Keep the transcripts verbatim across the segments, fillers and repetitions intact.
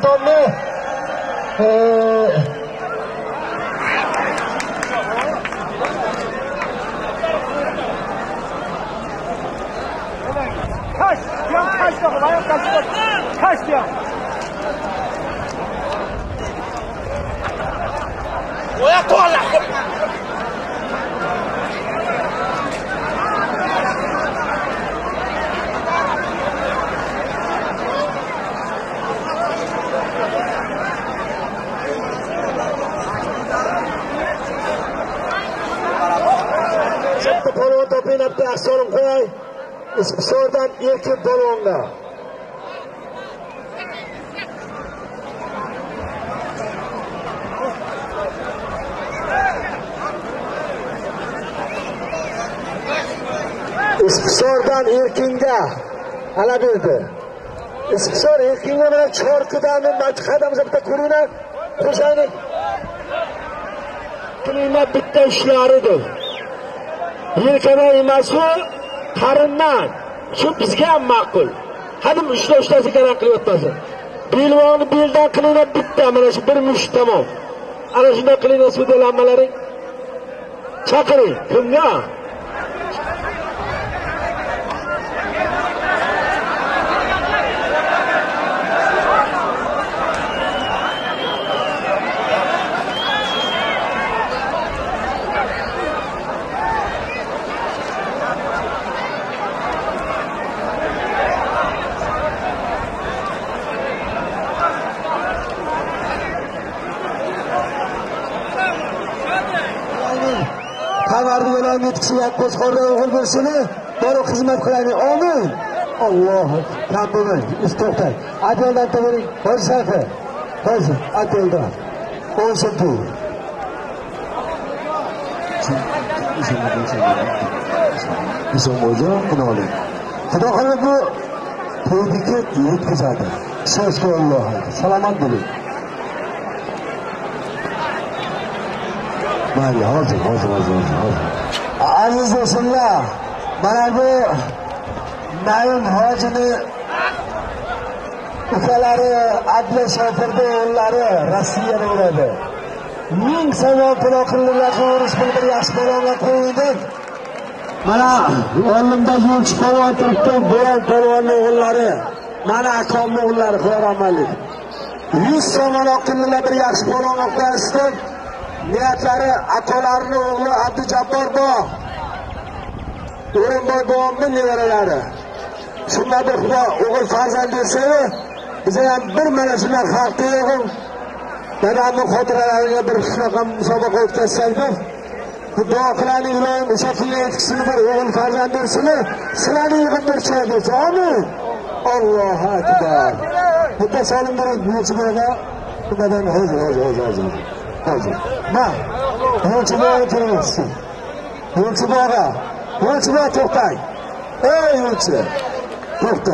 maydonni Kaç, yan kaç bakın, ayak kaç bakın. Kaç yan. Oya kolla. Bitta polvon topinapti, Aqsolim qo'y. Ispisordan Erkin polvonga. Ispisordan Erkinga ala berdi. Ispisor Erkinga bilan chorqidan matqadamiz bitta ko'ringlar. Qo'shaylik. Kuningda bitta ishlari edi. Yelkada emas-ku, qarindan. Shu bizga ham ma'qul. Hadim uchta ushtasi karan qilib o'tmasin. Belvonni beldan qilinglar bitta, mana shu bir mush tamom. Ana shunday qilinglar sudlanmalaring. Chaqiring, kimga? Kavardiyalar yetkizib qo'shqorda o'g'il bo'lishini bora xizmat qilaylik. Amin. Alloh kam bo'lmang. Istoqtay. Adeldan tavering. Hoji sayfi. Hoji Adeldan. O'sha bu. Isonbo'ja qiloli. Xudo xohlasa bu to'yga yetkazadi. So'zga Alloh. Salomat bo'ling. Mayli, hozir, hozir, hozir, hozir. Aziz do'stlar, mana bu Naim hojini ukalari Adli Shofirda o'g'illari Rossiyada bo'ladi. Ming savol to'la qilinadigan urush bir yaxshi baloga qo'ydik. Mana oldimda yo'lchi polvon turibdi, Bo'ron polvonning o'g'illari. Mana akom o'g'illari qo'ramanlik. yuz savol qilinadigan bir yaxshi baloga qo'yishdi. Niyatlari akolarining o'g'li Abdujabbor bor. O'rinboy bobomning nevaralari. Shunda bir xudo o'g'il farzand bersa, biza ham bir mana shunday xalqda yig'ib, dadamning xotiralariga bir shunaqa musobaqa o'tkazsak-da, xudo qilaylik, ilohim o'sha kunga yetkazsin, bir o'g'il farzand bersin, sizlarni yig'ib bir choy bersin. Amin. Allohu akbar. Bitta solim bir yo'lchilarga xudodan hozir, hozir, hozir, hozir. Hozir. Ma, yo'lchi bora turibsiz. Yo'lchi bora. Yo'lchi bora to'xtang. Ey yo'lchi. To'xta.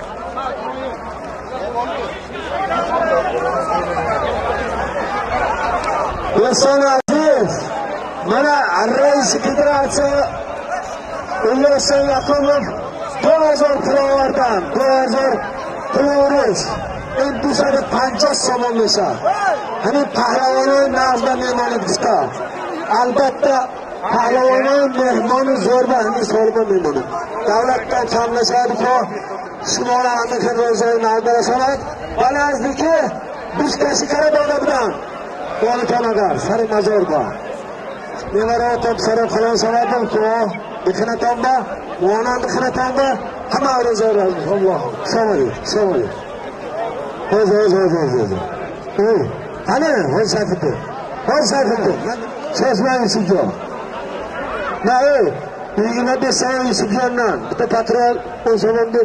Eson aziz. Mana Rais Federatsiya Ulug'bek Yaqubov bir hazar kilovatdan bir hazar kilovatt entusada pancha somonlasa. Hani pahlavoni nazda mehmoni bizda. Albatta pahlavoni mehmoni zo'rba, hani zo'rba mehmoni. Davlatdan tanlashadi-ku, shimolarni kirgizib nazda sanat. Balazniki bizkasi qarabada bilan. Boli tonagar, sari mazor bor. Nevara otib sari qalon sanadim-ku, dixnatonda, muonan dixnatonda hamma rozor Alloh. Savol, savol. O'z, o'z, o'z, o'z. Ey, ana, ho'l sayfidi. Ho'l sayfidi. Sezmang sizga. Na, ey, yigirma besh sano sizlardan bitta patrol o'zimni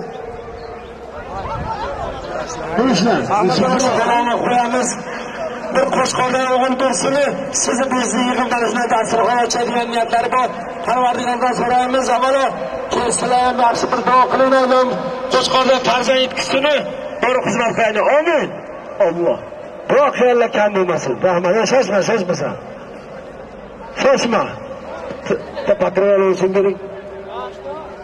bu ishlar. Salomni qo'yamiz. Bir qo'shqordan o'g'il do'stini sizni bizni yig'imlaringizdan dasturxon ochadigan niyatlari bor. Parvardigordan so'raymiz, avvalo sizlar ham yaxshi bir duo qilinglar. Qo'shqordan farzand yetkazishini bir xizmat qilaylik. Amin. Alloh. Duo qilinglar kam bo'lmasin. Rahmat. Shoshma, shoshmasan. Shoshma. Ta patrol olsun bering.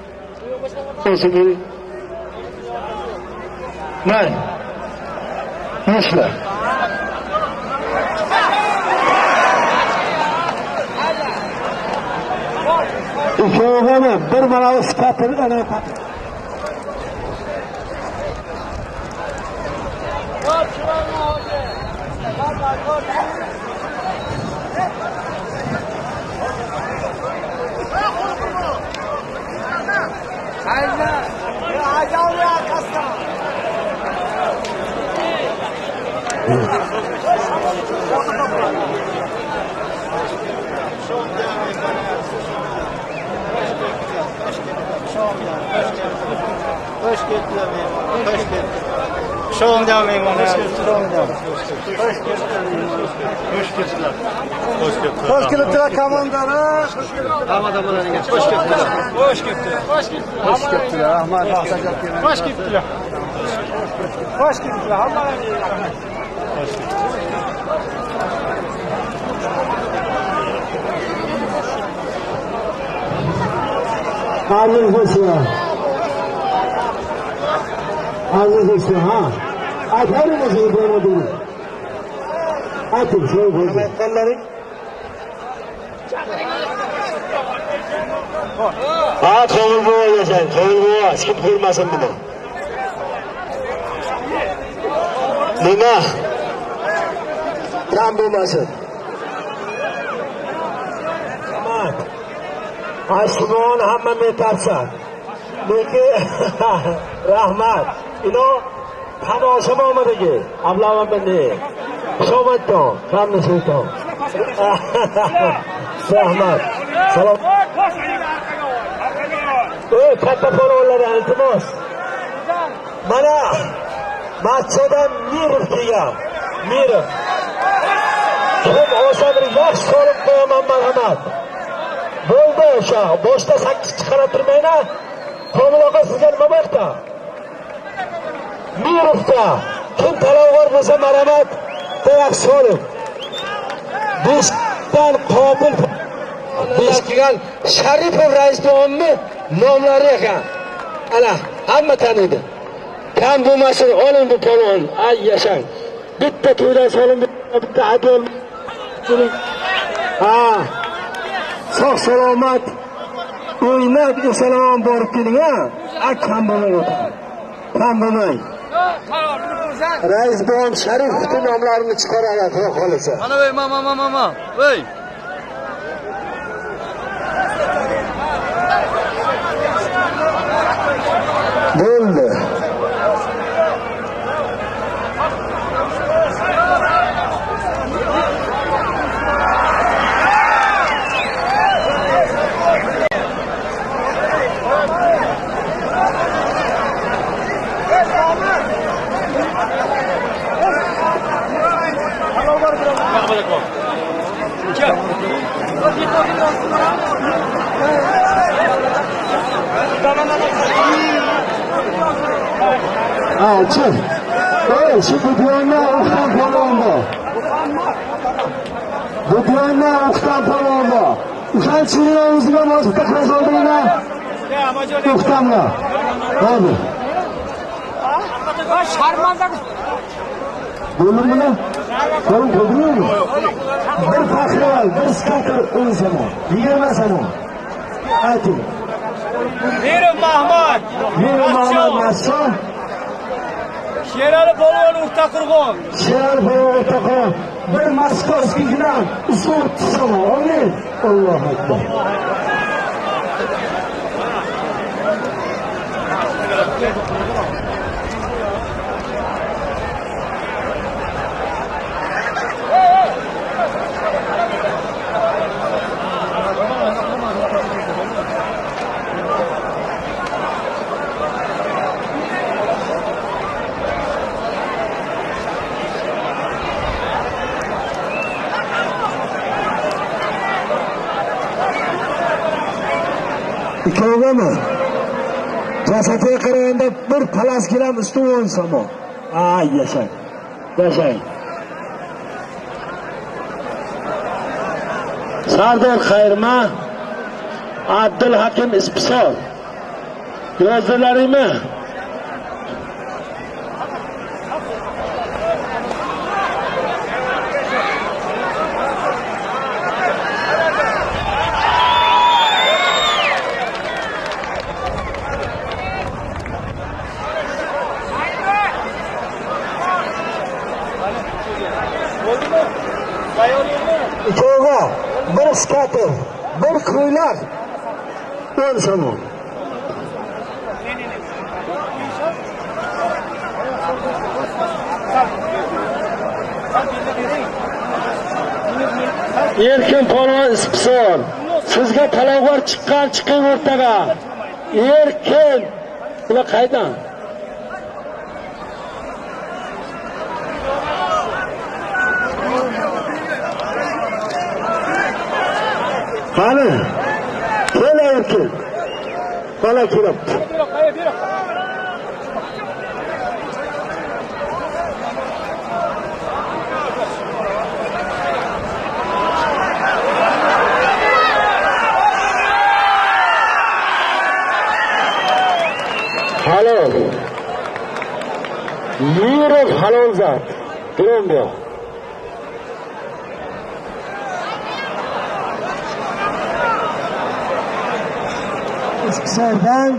Olsun bering. Mayli. Yoshlar. İkiyog'ini bir mana sifatini ana Hoş geldin mehmon. Hoş geldin. Şoğunca mehmon. Hoş geldin. Şoğunca. Hoş geldin. Hoş geldin. Hoş geldin. Hoş geldin komandana. Hamada bulanın geç. Hoş geldin. Hoş geldin. Hoş geldin. Hoş geldin. Rahman Rahsacak yemin. Hoş geldin. Hoş geldin. Hamada. Hoş geldin. Aziz olsun. Aziz olsun ha. Atarım o şeyi bana değil. Atın şey koydum. Kolları. Ha kovul boğa yaşayın. Kovul boğa. Kim kırmasın bunu. Nima? Tam bulmasın. Tamam. Aşkımon hamma metarsan. Lekin rahmat. Ino tomosha bo'lmadiki. Avlama bende. Shomatton, kamni sulton. Rahmat. Salom. Ey katta polvonlar, iltimos. Mana Matchadan Mirov kelgan. Mirov. Kim olsa bir yaxshi solib qo'yaman marhamat. Bo'ldi o'sha. Boshda sakkiz chiqarib turmayna. Komil oqa sizga nima bo'pti? Mirovga kim talabgor bo'lsa marhamat, yaxshi solib. Beshdan Qobil besh kelgan Sharipov rais bo'g'imni nomlari ekan. Ana, hamma taniydi. Kam bo'lmasin, oling bu polvon. Ay yashang. Bitta to'ydan so'ng bitta adol. Ha. Sog' salomat. O'ynab esalom borib keling ha. A kam bo'lmay o'tir. Kam bo'lmay. Rais bo'g'im Sharipovning nomlarini chiqaradi, xudo xolisa. Mana voy, mama mama mama. Voy. Bo'ldi. Ha, çık. Ey, şu Budiyonlar uçtan polvonda. Budiyonlar uçtan polvonda. Uşan Çin'in ağzına mazıkta kız olduğuna uçtanla. Hadi. Bölüm bunu. Kolum koduruyor mu? Bir fakir var, bir skatır ön sana. Yiyemez sana. Hadi. Mirov Mahmud. Mirov Mahmud nasıl? Sherali polvon O'rtaqirg'on. Sherali polvon O'rtaqirg'on. Bir Moskovskiy bilan usul tushama. Amin. Allohu akbar. İkiyog'imi jasadiga qaraganda bir palas gilam usti o'n so'm. Ay yashang. Yashang. Sardor Xayrma, Abdul Hakim Ispisol. Yozdilaringmi? ikkoviga bir skater, bir ko'ylak o'n so'm. Erkin polvon Ispson, sizga talabgor chiqqan chiqing o'rtaga. Erkin, bular qaydan? Qani? Kel Erkin. Bola kelibdi. Halol. Yurib halol zot. Kolumbiya. Ispsondan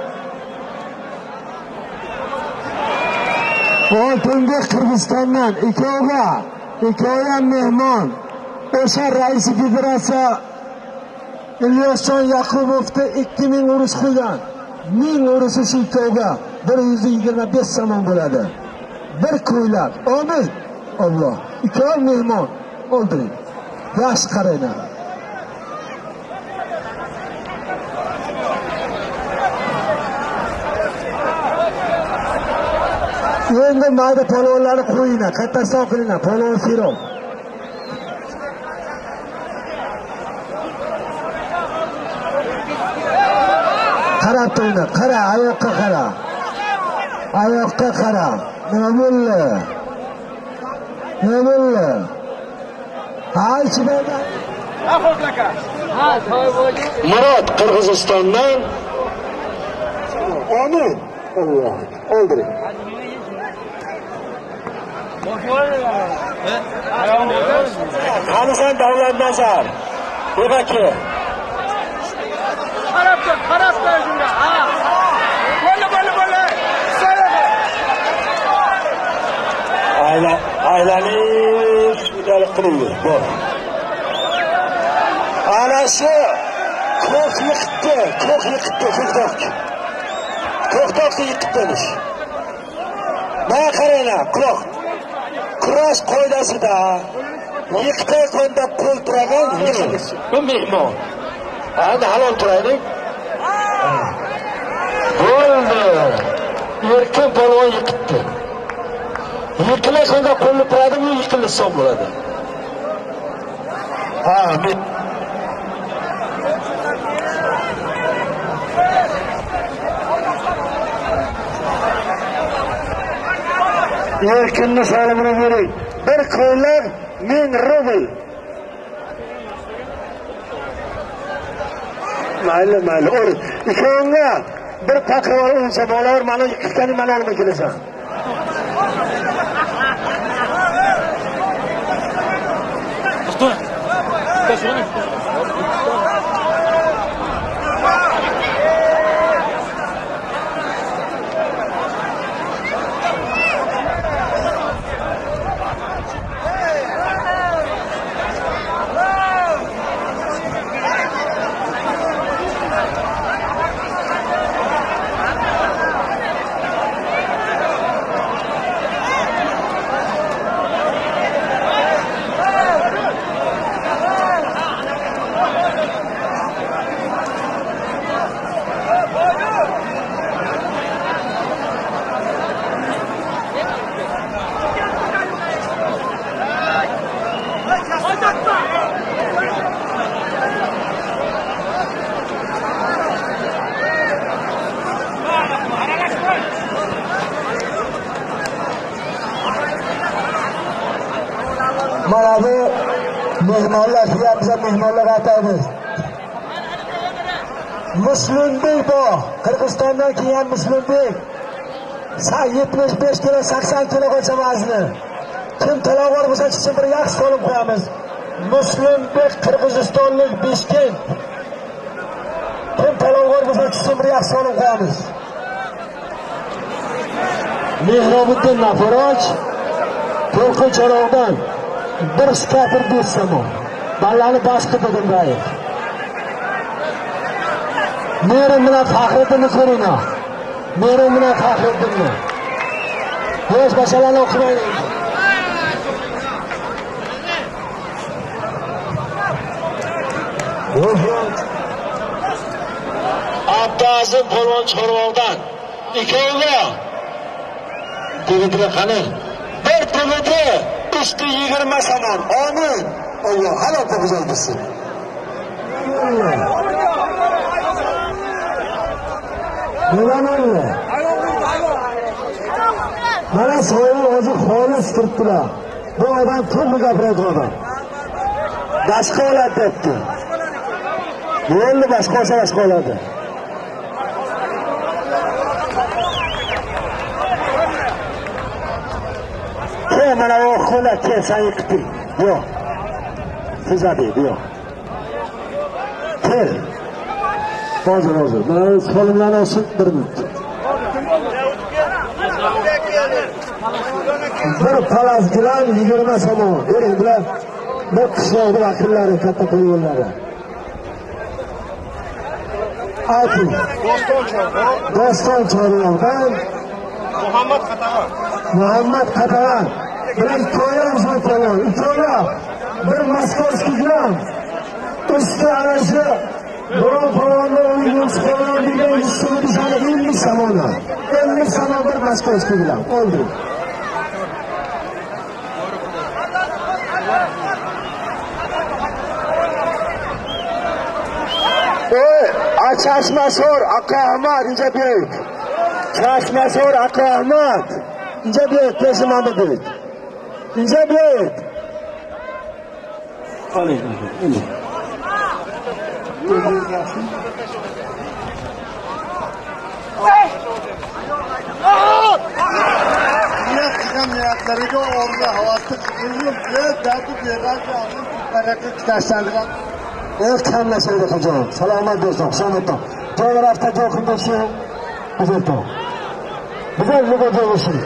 oltinga Qirg'izistondan ikkoviga, ikkovi ham mehmon. O'sha rais federatsiya Ilyosjon Yaqubovni ikki ming urush qilgan. ming urushi shu ikkoviga bir yuz yigirma besh so'm bo'ladi. Bir ko'ylak. Amin. Alloh. Ikkovi mehmon. O'ldiring. Yaxshi qaranglar. Endi mayda polvonlarni qo'yinglar, qaytarsa qilinglar, polvon Firov. Qarab turinglar, qara, oyoqqa qara. Oyoqqa qara. Nima bo'ldi? Nima bo'ldi? Ha, ichida. Ha, to'y bo'ldi. Murod Qirg'izistondan. Amin. Alloh. O'ldiring. Qanisan Davlatnazar? Yo'qaki. Qarab tur, qarab tur shunga. Ha. Bo'la, bo'la, bo'la. Ayla, aylanish idora qilindi. Bor. Ana shu ko'k yiqitdi, ko'k yiqitdi, ko'kdoq. Ko'kdoqni yiqitdinish. Mana qaranglar, quloq. Kurash qoidasida yiqitay qo'ndab qo'l turagan yiqilish. Bu mehmon. Hadi halol turaylik. Bo'ldi. Erkin polvon yiqitdi. Yiqilay qo'ndab qo'lni turadi, bu yiqilish hisob bo'ladi. Ha, men Erkinni salimini bering. Bir ko'ylak ming rubl. Mayli, mayli. Ur. Ikkovga bir pakrovor o'nsa bo'lar, mana ikkitani mana olib kelasan. Что? Что? Mana bu mehmonlar, biza mehmonlar aytamiz. Muslimbek bu, Qirg'izistondan kelgan Muslimbek. yetmish besh kilo, sakson kilo qo'ysa vazni. Kim talabgor bo'lsa chiqsin, bir yaxshi solib qo'yamiz. Muslimbek Qirg'izistonlik Bishkent. Kim talabgor bo'lsa chiqsin, bir yaxshi solib qo'yamiz. Mehrobiddin Nafaroj To'rqincharoqdan bir skater besh so'm. ballani boshqa dedim Raif. Merim bilan Faxriddinni ko'ringlar. Merim bilan Faxriddinni. Hech boshqalarni o'qimaydi. Abdazim polvon Chorvoqdan ikkovlar Dimitri qani bir Dimitri usti yigirma somon. Amin. Alloh halokka buzar bilsin. Bo'lamanmi? Mana so'yib o'zi xolis turibdilar. Bu odam turli gapiradi odam. Boshqa oladi debdi. Yo'lni boshqa olsa boshqa oladi. Ke mana o xola kelsa yiqdi. Yo'q. Tuzadi, yo'q. Kel. Hozir hozir. Mana qo'limlarni olsin bir minut. Bir palas gilam yigirma somon. Bering bilan bir qishloqning vakillari katta qo'yganlari. Ayting. Doston Chorvoq. Doston Chorvoqdan Muhammad Qatag'on. Muhammad Qatag'on. Bir ko'yam so'taman. Ikkovlar bir Moskovskiy gilam. Usti ana shu Birov polvonni o'yinga chiqargan degan ustiga tushadi ellik somon. ellik somon bir Moskovskiy gilam. Oldi. Oy, Chashmasor Aka Ahmad Ijabek. Chashmasor Aka Ahmad Ijabek Peshimamadek. Ijabek. Qoling, endi. Niyat qilgan niyatlariga o'rni havasda qilinib, dadu beradi, baraka tashlagan. El kamlaşaydı hocam. Selamat dostum, selamatım. Coğrafta dokunda şu, güzel tam. Güzel bir hoca olsun.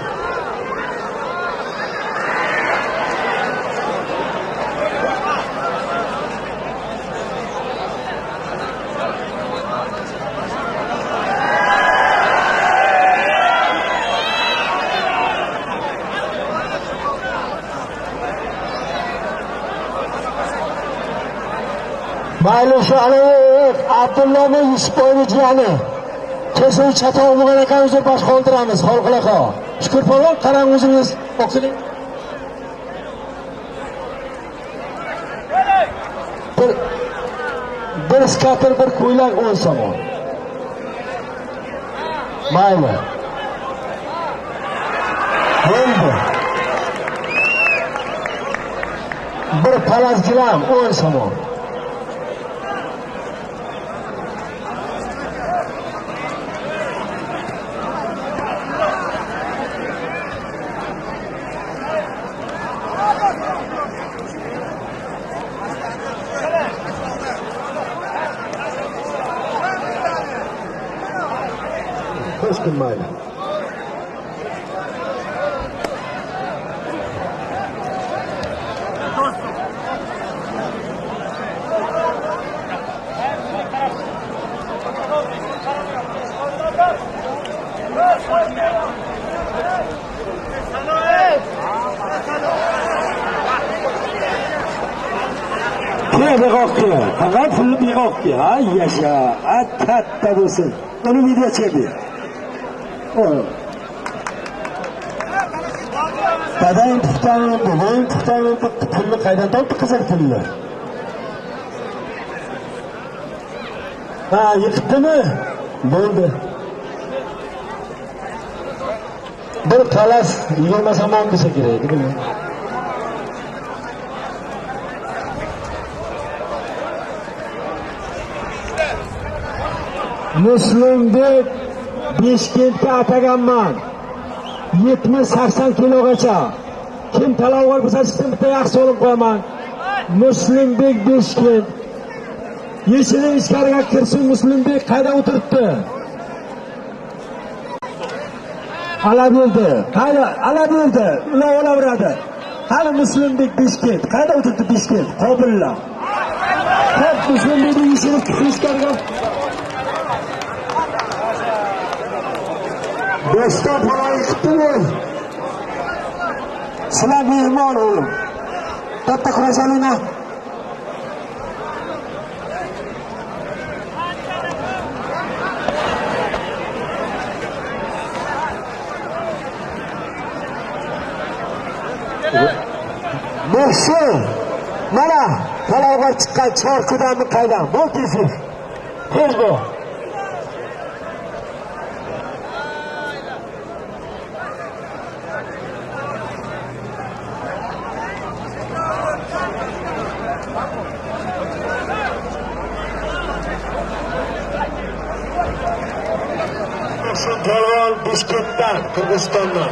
Mayli shu Aloyev Abdullohning Yusuf o'yinchilari. Kesin chatoq bo'lgan ekan o'zi bosh qoldiramiz, xalqlaqa. Shukur polvon, qarang o'zingiz o'qiling. Bir bir skater bir ko'ylak o'n somon. Mayli. Endi bir palas gilam o'n somon. Hoşçakalın mayli. Kime bir okya, fakat pullu bir okya. Ay yaşa, at katta bulsun. Onu video çekti. Dadang puxtaman, buvang puxtaman, pulni qaydan topdi qizil pulni? Ha, yiqibdimi? Bo'ldi. Bir palas yigirma somon bo'lsa kerak, bilmayman. Muslimbek Beshkentga ataganman. yetmish sakson kilogacha. Kim talabgor bo'lsa sizga bitta yaxshi olib qo'yaman. Muslimbek Beshkent. Yeshining ichkariga kirsin. Muslimbek qayda o'tiribdi? Alaberdi. Qayda? Alaberdi. Ular olaveradi. Hali Muslimbek Beshkent. Qayda o'tiribdi Beshkent? Qobillar. Hep düşman dediği işini kıskanıyor. Beşte parayı çıktı mı? Sıla mehman oğlum. Tatta kurasalına. Muhsin, mana palavga chiqqan chorkudanmi qaydan? Bu tezlik. Tez bu. Muhsin Polvon Bishkekdan, Qirg'izistondan.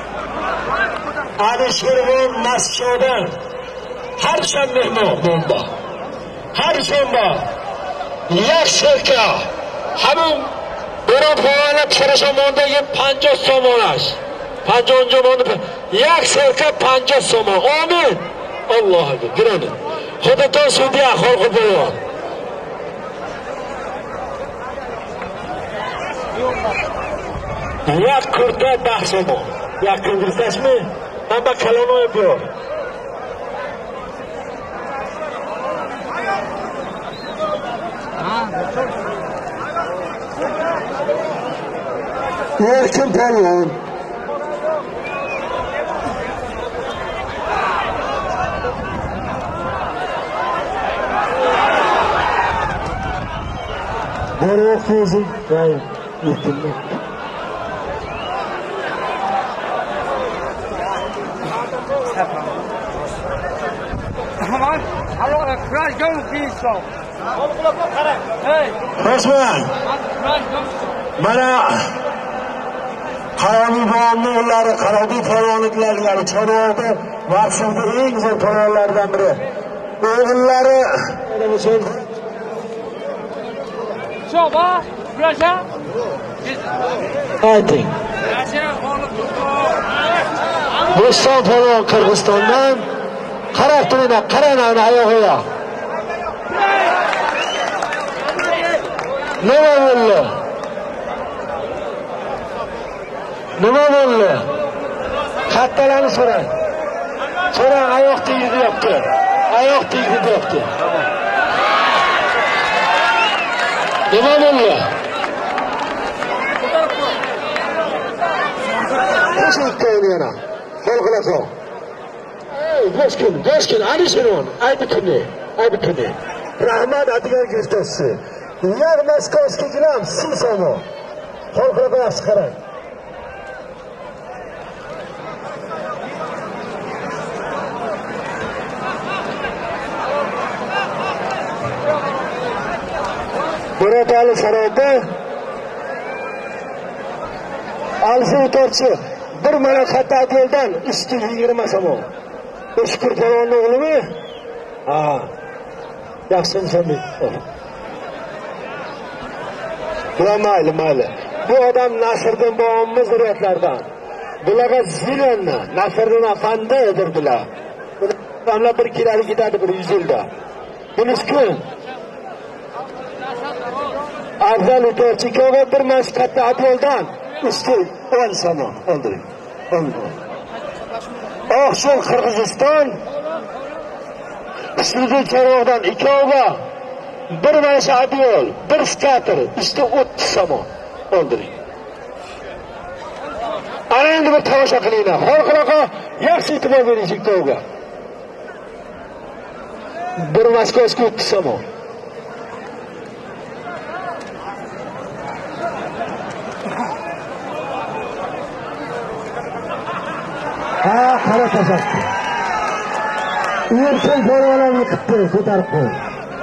Alishgirvon Moskvadan. Har sham mehmon bo'ldi. Har shanba yaxshika. Hamon Bo'ron faoliyat Chirashamondagi panjoh so'monash. panjoh jomoni yaxshika panjoh so'mon. Amin. Allohga girin. Xudodan sudya xalqi bo'lgan. Yak kurta bahsimo. Yak kundurtasmi? Amba kalonu yapıyor. Erkin Polvon. Bora kızım. Hayır. Yettim. Come on. Hello, crash go, please, so. Hey. Osman. Mana Qarobiy bo'g'imning ullari, Qarobiy polvonliklari Chorvoqda mavsumda eng zo'r polvonlardan biri. O'g'illari Shoba, Rasha. ayting. Bo'ston polvon Qirg'izistondan. Qarab turinglar, qaranglar oyog'iga. Nima bo'ldi? Nima bo'ldi? Kattalarni so'rang. So'rang, oyoq tegdi deyapti. Oyoq tegdi deyapti. Nima bo'ldi? Qo'shib yana. Qo'l qilasan. Go'shkin, go'shkin, Alisheron, aytibdi, aytibdi. Rahmat atigan go'shtasi. Yer Moskovskiy gilam, sinsamo. Qo'l qilib yaxshi qarang. Bo'ratali saroyda alfi o'torchi bir mana katta yo'ldan usti yigirma so'm. Shukur polvonning o'g'limi? Ha. Yaxshi inson. Mayli, mayli. Bu odam Nasriddin bobomiz zurriyatlaridan. Bularga zilonni, Nasriddin afandi edirdilar. Bular bir keladi ketadi bir yuz yilda. Bunisi Afzal Utorchikova bir mas katta yo'ldan usti o'n so'm oldiring. Oqshom Qirg'iziston Ustidan Chorvoqdan ikkovga bir mana yo'l, bir skater, usti o'ttiz so'm oldiring. Ana endi bir tomosha qilinglar. Xalqaro yaxshi e'tibor bering ikkovga. Bir Moskovskiy o'ttiz so'm. Ha, qara tashatdi. Erkin polvonlarni qildi, ko'tarib qo'ydi.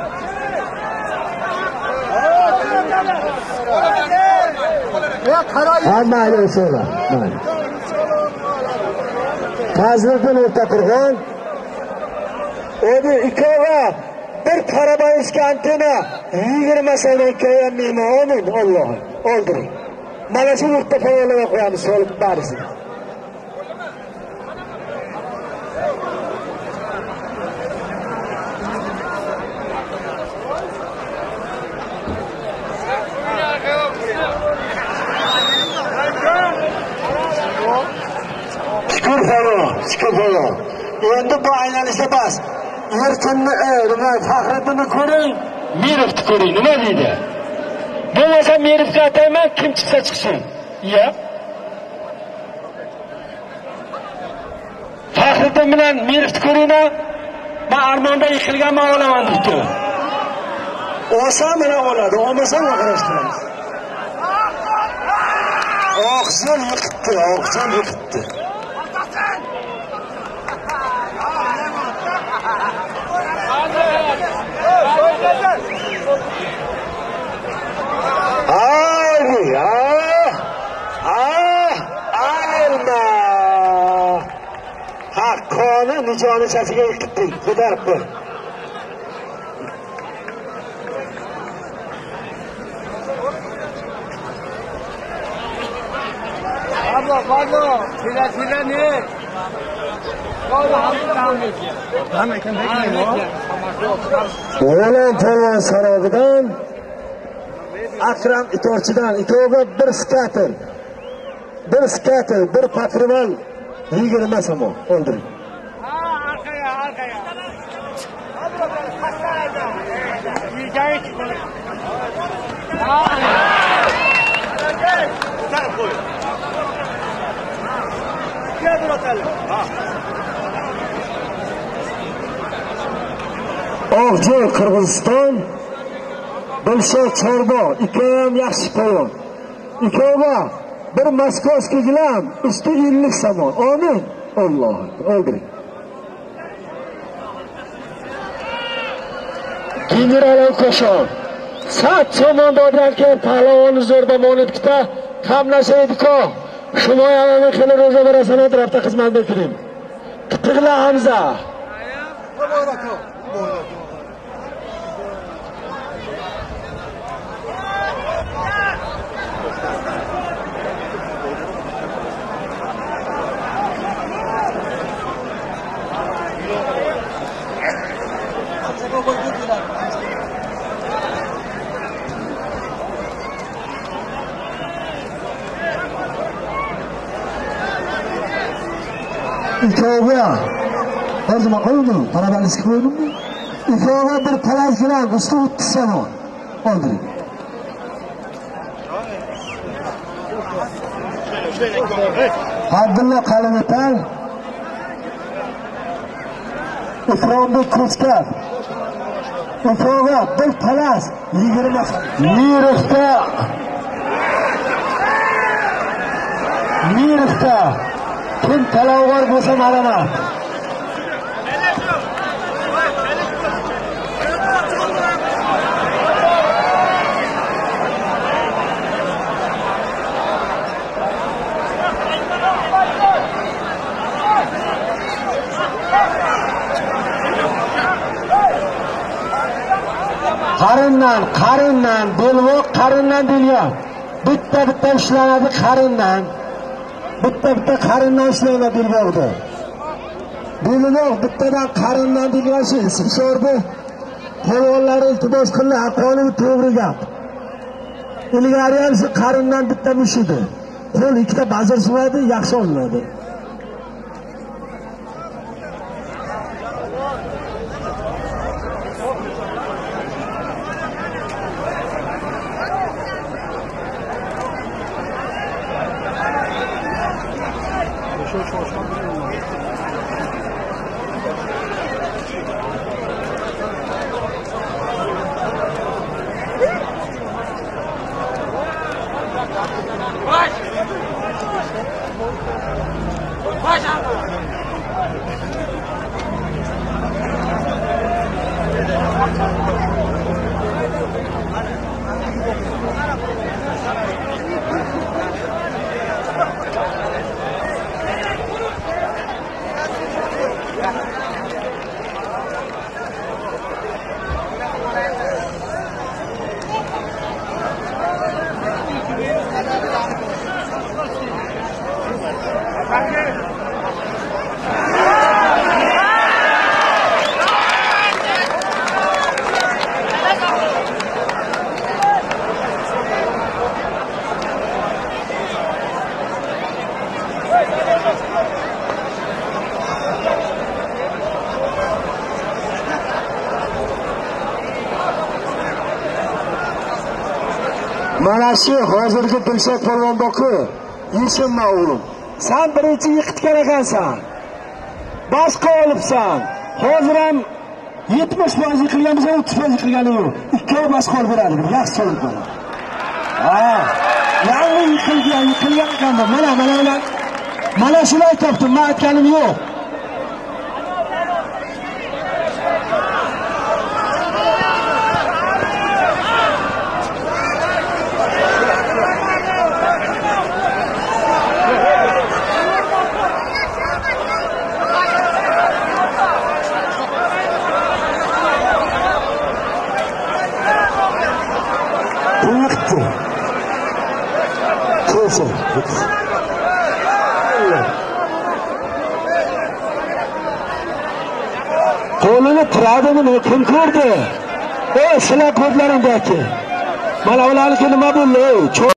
Ya qarang. Hamma aylansalar. Mayli. Fazliddin o'rta turgan. O'zi ikkova bir parabayska antena yigirma so'mdan ko'yam mehmonim, Alloh. Oldiring. Mana shu o'rta polvonlarga qo'yamiz, solib barisi. Shukr shukr. Endi bu aylanishda bas. Erkinni, nima Faxriddinni ko'ring, Mirovni ko'ring, nima deydi? Bo'lmasa Mirovga atayman, kim chiqsa chiqsin. Ya. Faxriddin bilan Mirovni ko'ringlar. Men Armonda yiqilganman olaman debdi. Olsa mana oladi, olmasa qarashtiramiz. Oqson yiqitdi, oqson yiqitdi. Ay, ah, ah, alma. Haqqoni nijoni chasiga yiqitdik, ko'tarib qo'y. Pablo, Pablo, tira, tira ne? O'lan polvon sarovidan Akram itorchidan itoga bir skater, bir skater, bir patrimon yigirma so'm o'ldiring. Ha, arkaya, arkaya. Yiyeceğiz. Ha. Sen koy. Gel bakalım. Ha. Oqjoy Qirg'iziston, Dilshod Chorbo, ikkovi ham yaxshi polvon. Ikkovi bir moskovskiy gilam, usti ellik so'm. Amin. Alloh, o'ldiring. General Koshon. Sat somon borgan pahlavonni zo'rda monetda qamlashaydi-ku. Shumoyani xili ro'za berasini tarafda xizmat berkiring. Tiqla Hamza. İkova, her zaman koydum, parabalisi koydum mu? İkova bir palaz giren, usta otuz sene öldürün. Abdullah Kalimetal, İframbek Koçkar, İkova bir palaz, yigirma Mirovda, Mirovda, kim talavvar bo'lsa ma'lumot. Qarindan, qarindan, belvoq qarindan deyilgan. Bitta bitta ishlanadi qarindan. Bitta bitta qarindan ishlaydi belvoqda. Belvoq bittadan qarindan deyilgan shu ism so'rdi. Polvonlar iltimos qildi, aqoli to'g'ri gap. Ilgari ham shu qarindan bitta mushidi. Qo'l ikkita bazir suvadi, yaxshi olinadi. Baş! Mana shu hozirgi Dilshod polvon boku, yechimma o'g'lim. Sen birinchi yiqitgan ekansan. Boshqa olibsan. Hozir ham yetmish foiz yiqilganmiz, o'ttiz foiz yiqilgani yo'q. Ikkovi boshqa olib beradi. Yaxshi so'rib qo'y. Ha, yangi yiqilgan, yiqilgan ekan bu. Mana mana mana. Mana shuni aytibdim, men aytganim yo'q. Yiqdi. Kelsin. Qo'lini tiradimi, kim ko'rdi? Ey, sizlar ko'zlaringdagi. Mana ularniki nima bo'ldi?